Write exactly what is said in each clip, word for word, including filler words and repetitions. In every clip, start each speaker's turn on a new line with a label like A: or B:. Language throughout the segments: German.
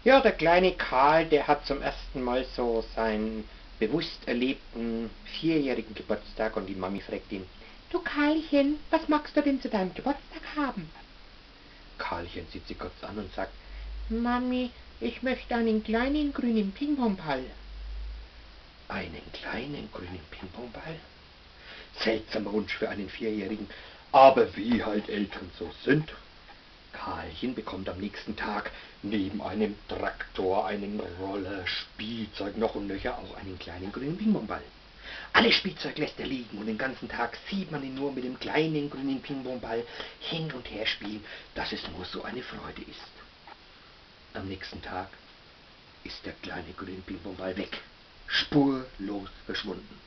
A: Ja, der kleine Karl, der hat zum ersten Mal so seinen bewusst erlebten vierjährigen Geburtstag und die Mami fragt ihn: Du Karlchen, was magst du denn zu deinem Geburtstag haben? Karlchen sieht sie kurz an und sagt: Mami, ich möchte einen kleinen grünen Ping-Pong-Ball. Einen kleinen grünen Ping-Pong-Ball? Seltsamer Wunsch für einen Vierjährigen, aber wie halt Eltern so sind. Karlchen bekommt am nächsten Tag neben einem Traktor, einen Roller, Spielzeug, noch und nöcher auch einen kleinen grünen Ping-Pong-Ball. Alles Spielzeug lässt er liegen und den ganzen Tag sieht man ihn nur mit dem kleinen grünen Ping-Pong-Ball hin und her spielen, dass es nur so eine Freude ist. Am nächsten Tag ist der kleine grüne Ping-Pong-Ball weg, spurlos verschwunden.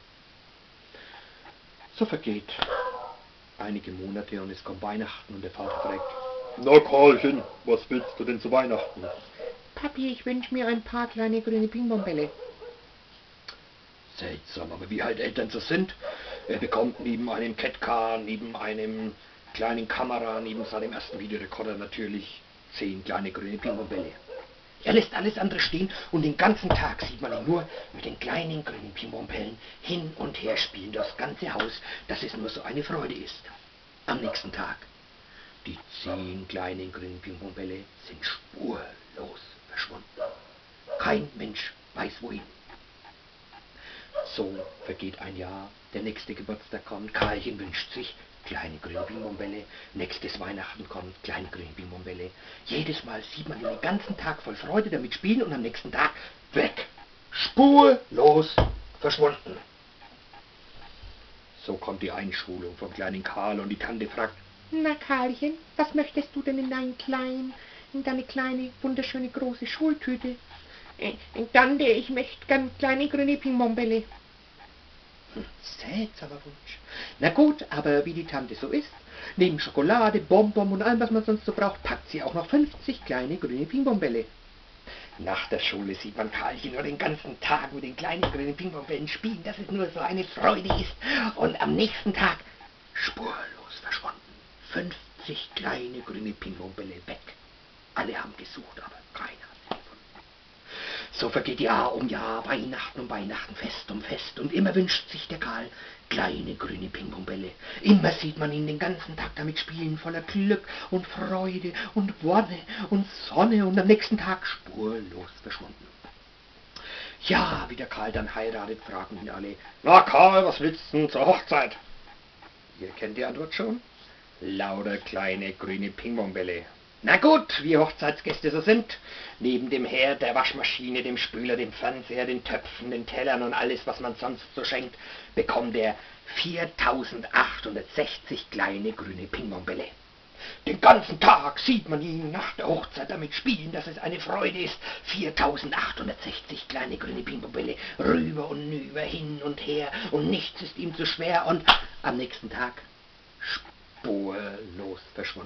A: So vergeht einige Monate und es kommt Weihnachten und der Vater fragt: Na Karlchen, was willst du denn zu Weihnachten? Papi, ich wünsche mir ein paar kleine grüne Ping-Pong-Bälle. Seltsam, aber wie halt Eltern so sind. Er bekommt neben einem Catcar, neben einem kleinen Kamera, neben seinem ersten Videorekorder natürlich zehn kleine grüne Ping-Pong-Bälle. Er lässt alles andere stehen und den ganzen Tag sieht man ihn nur mit den kleinen grünen Ping-Pong-Bällen hin und her spielen, das ganze Haus, dass es nur so eine Freude ist. Am nächsten Tag: Die zehn kleinen grünen Ping-Pong-Bälle sind spurlos verschwunden. Kein Mensch weiß wohin. So vergeht ein Jahr, der nächste Geburtstag kommt, Karlchen wünscht sich kleine grüne Ping-Pong-Bälle, nächstes Weihnachten kommt, kleine grüne Ping-Pong-Bälle. Jedes Mal sieht man ihn den ganzen Tag voll Freude damit spielen und am nächsten Tag weg, spurlos verschwunden. So kommt die Einschulung vom kleinen Karl und die Tante fragt: Na Karlchen, was möchtest du denn in deinen kleinen, in deine kleine, wunderschöne, große Schultüte? Äh, Tante, ich möchte gern kleine grüne Ping-Pong-Bälle. Hm, seltsamer Wunsch. Na gut, aber wie die Tante so ist, neben Schokolade, Bonbon und allem, was man sonst so braucht, packt sie auch noch fünfzig kleine grüne Ping-Pong-Bälle. Nach der Schule sieht man Karlchen nur den ganzen Tag mit den kleinen grünen Ping-Pong-Bällen spielen, dass es nur so eine Freude ist. Und am nächsten Tag spurlos verschwunden. fünfzig kleine grüne Ping-Pong-Bälle weg. Alle haben gesucht, aber keiner hat sie gefunden. So vergeht Jahr um Jahr, Weihnachten um Weihnachten, Fest um Fest. Und immer wünscht sich der Karl kleine grüne Ping-Pong-Bälle. Immer sieht man ihn den ganzen Tag damit spielen, voller Glück und Freude und Wonne und Sonne, und am nächsten Tag spurlos verschwunden. Ja, wie der Karl dann heiratet, fragen ihn alle: Na Karl, was willst du denn zur Hochzeit? Ihr kennt die Antwort schon? Lauter kleine grüne Ping-Pong-Bälle. Na gut, wie Hochzeitsgäste so sind, neben dem Herd, der Waschmaschine, dem Spüler, dem Fernseher, den Töpfen, den Tellern und alles, was man sonst so schenkt, bekommt er viertausendachthundertsechzig kleine grüne Ping-Pong-Bälle. Den ganzen Tag sieht man ihn nach der Hochzeit damit spielen, dass es eine Freude ist. viertausendachthundertsechzig kleine grüne Ping-Pong-Bälle, rüber und nüber, hin und her, und nichts ist ihm zu schwer, und am nächsten Tag spurlos verschwunden.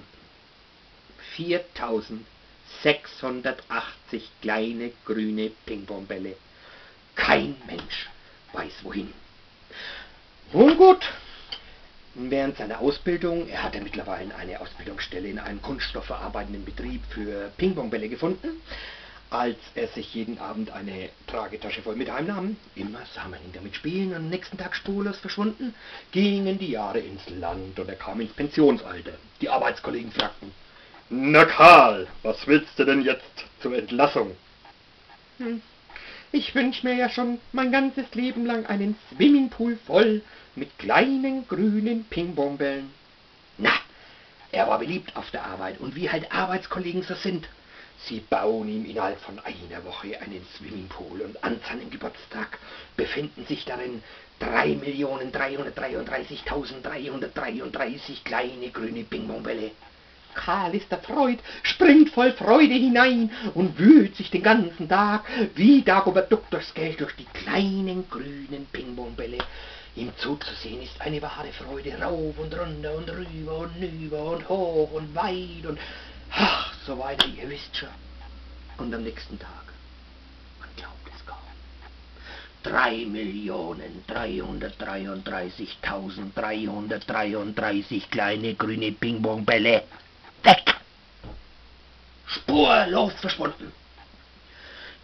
A: viertausendsechshundertachtzig kleine grüne Ping-Pong-Bälle. Kein Mensch weiß wohin. Nun gut, während seiner Ausbildung, er hat ja mittlerweile eine Ausbildungsstelle in einem kunststoffverarbeitenden Betrieb für Ping-Pong-Bälle gefunden. Als er sich jeden Abend eine Tragetasche voll mit heimnahm, immer sah man ihn damit spielen und am nächsten Tag spurlos verschwunden, gingen die Jahre ins Land und er kam ins Pensionsalter. Die Arbeitskollegen fragten: Na Karl, was willst du denn jetzt zur Entlassung? Hm. Ich wünsche mir ja schon mein ganzes Leben lang einen Swimmingpool voll mit kleinen grünen Ping-Pong-Bällen. Na, er war beliebt auf der Arbeit, und wie halt Arbeitskollegen so sind. Sie bauen ihm innerhalb von einer Woche einen Swimmingpool, und an seinem Geburtstag befinden sich darin drei Millionen dreihundertdreiunddreißigtausenddreihundertdreiunddreißig kleine grüne Ping-Pong-Bälle. Karl ist erfreut, springt voll Freude hinein und wühlt sich den ganzen Tag wie Dagobert Duck durchs Geld durch die kleinen grünen Ping-Pong-Bälle. Ihm zuzusehen ist eine wahre Freude, rauf und runter und rüber und nüber und hoch und weit und ach, so weiter, ihr wisst schon. Und am nächsten Tag, man glaubt es kaum, drei Millionen dreihundertdreiunddreißigtausenddreihundertdreiunddreißig kleine grüne Ping-Pong-Bälle weg. Spurlos verschwunden.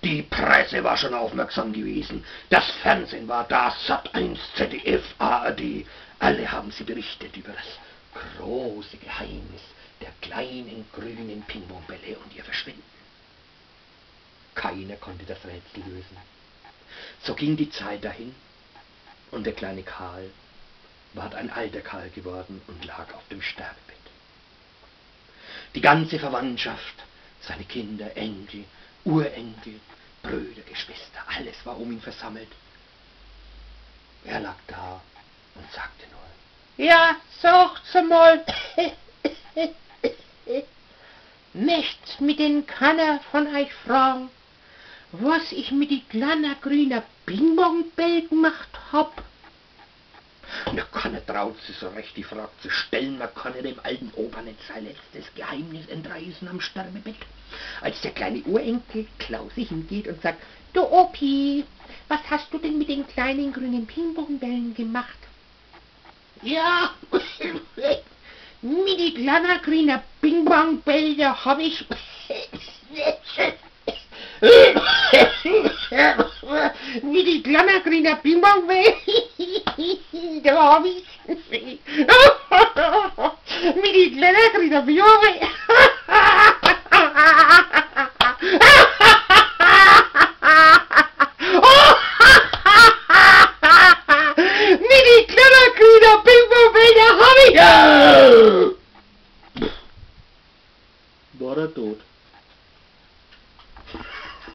B: Die Presse war schon aufmerksam gewesen. Das Fernsehen war da, Sat eins, Z D F, A R D. Alle haben sie berichtet über das große Geheimnis der kleinen grünen Ping-Pong-Bälle und ihr Verschwinden. Keiner konnte das Rätsel lösen. So ging die Zeit dahin und der kleine Karl war ein alter Karl geworden und lag auf dem Sterbebett. Die ganze Verwandtschaft, seine Kinder, Enkel, Urenkel, Brüder, Geschwister, alles war um ihn versammelt. Er lag da und sagte nur:
A: Ja, sagt's mal. Möcht's mit den keiner von euch fragen, was ich mit die kleinen grünen Ping-Pong-Bälle gemacht hab?
B: Na, keiner traut sich so recht die Frage zu stellen, man kann ja dem alten Opa nicht sein letztes Geheimnis entreißen am Sterbebett.
A: Als der kleine Urenkel Klausi hingeht und sagt: Du Opi, was hast du denn mit den kleinen grünen Ping-Pong-Bällen gemacht? Ja, mit die kleinen grünen Ping-Pong-Bälle hab ich... Mit die kleinen grünen Ping-Pong-Bälle, da hab ich... Mit die kleinen grünen Ping-Pong-Bälle...